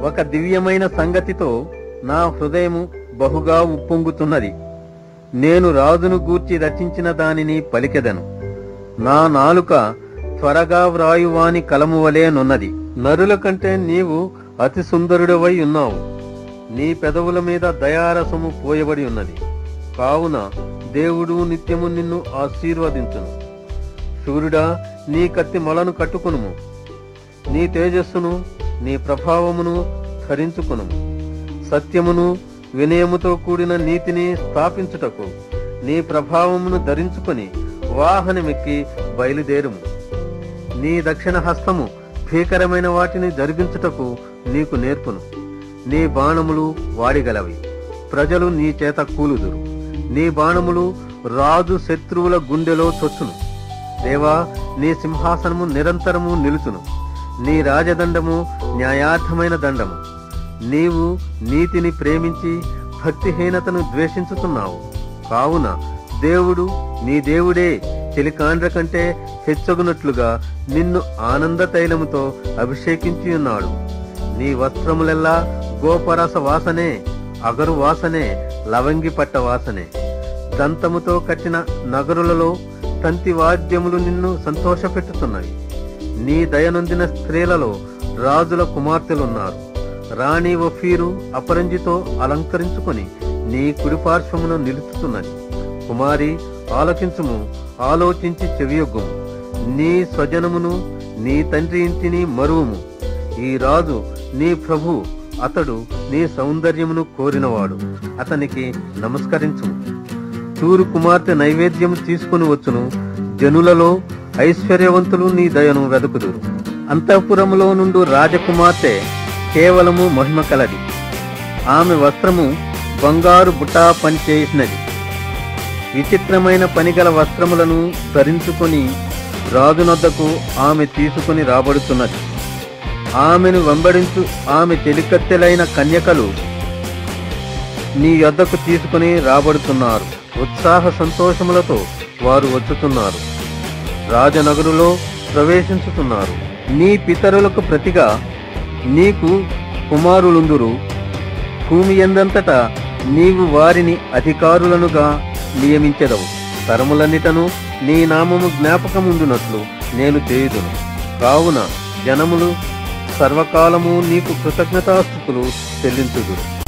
ఒక దివ్యమైన సంగతితో నా హృదయము బహుగా ఉప్పొంగుతున్నది. నేను రాజును గూర్చి రచించిన దానిని పలికెదను. నా నాలుక త్వరగా వ్రాయువాని కలము వలెనున్నది. నరుల కంటే నీవు అతి సుందరుడవై ఉన్నావు. నీ పెదవుల మీద దయారసము పోయబడి ఉన్నది. కావున దేవుడు నిత్యము నిన్ను ఆశీర్వదించును. సూర్యుడా, నీ కత్తి మొలను కట్టుకొనుము. నీ తేజస్సును, నీ ప్రభావమును ధరించుకొనుము. సత్యమును వినయముతో కూడిన నీతిని స్థాపించుటకు నీ ప్రభావమును ధరించుకొని వాహనమెక్కి బయలుదేరుము. నీ దక్షిణ హస్తము భీకరమైన వాటిని జరిగించుటకు నీకు నేర్పును. నీ బాణములు వాడిగలవి, ప్రజలు నీ చేత కూలుదురు. నీ బాణములు రాజు శత్రువుల గుండెలో చొచ్చును. దేవా, నీ సింహాసనము నిరంతరము నిలుచును. నీ రాజదండము న్యాయార్థమైన దండము. నీవు నీతిని ప్రేమించి భక్తిహీనతను ద్వేషించుతున్నావు. కావున దేవుడు నీ దేవుడే చెలికాండ్ర కంటే హెచ్చగునట్లుగా నిన్ను ఆనంద తైలముతో అభిషేకించి ఉన్నాడు. నీ వస్త్రములెల్లా గోపరస వాసనే, అగరు వాసనే, లవంగి పట్ట వాసనే. దంతముతో కట్టిన నగరులలో తంతి వాద్యములు నిన్ను సంతోషపెట్టుతున్నవి. నీ దయనొందిన స్త్రీలలో రాజుల కుమార్తెలున్నారు. రాణి ఓఫీరు అపరంజితో అలంకరించుకొని నీ కుడిపార్శ్వమును నిలుచుతున్నది. కుమారి, ఆలకించుము, ఆలోచించి చెవియొగ్గుము. నీ స్వజనమును, నీ తండ్రి ఇంటిని మరువుము. ఈ రాజు నీ ప్రభు, అతడు నీ సౌందర్యమును కోరినవాడు. అతనికి నమస్కరించుము. తూరు కుమార్తె నైవేద్యము తీసుకుని వచ్చును. జనులలో ఐశ్వర్యవంతులు నీ దయను వెదకుదురు. అంతఃపురములో నుండు రాజకుమార్తె కేవలము మహిమ కలది. ఆమె వస్త్రము బంగారు బుటా పని చేసినది. విచిత్రమైన పనిగల వస్త్రములను ధరించుకొని రాజునొద్దకు ఆమె తీసుకుని రాబడుతున్నది. ఆమెను వెంబడించు ఆమె చెలికత్తెలైన కన్యకలు నీ యొద్దకు తీసుకుని రాబడుతున్నారు. ఉత్సాహ సంతోషములతో వారు వచ్చుతున్నారు. రాజనగరులో ప్రవేశించుతున్నారు. నీ పితరులకు ప్రతిగా నీకు కుమారులుందురు. భూమి ఎందంతటా నీవు వారిని అధికారులనుగా నియమించెదవు. తరములన్నిటను నీ నామము జ్ఞాపకముందునట్లు నేను చేయుదును. కావున జనములు సర్వకాలము నీకు కృతజ్ఞతాస్తుతులు చెల్లించుదురు.